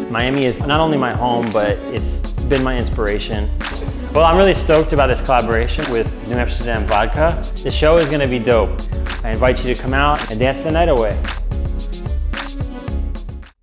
Miami is not only my home, but it's been my inspiration. Well, I'm really stoked about this collaboration with New Amsterdam Vodka. The show is gonna be dope. I invite you to come out and dance the night away.